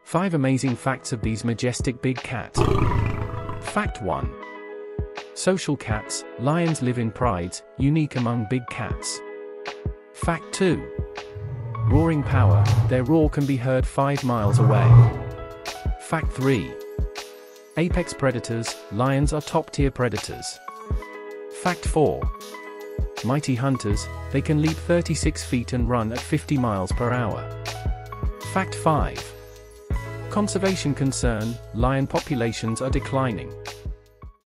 5 amazing facts of these majestic big cats. Fact 1. Social cats, lions live in prides, unique among big cats. Fact 2. Roaring power, their roar can be heard 5 miles away. Fact 3. Apex predators, lions are top-tier predators. Fact 4. Mighty hunters, they can leap 36 feet and run at 50 miles per hour. Fact 5. Conservation concern, lion populations are declining.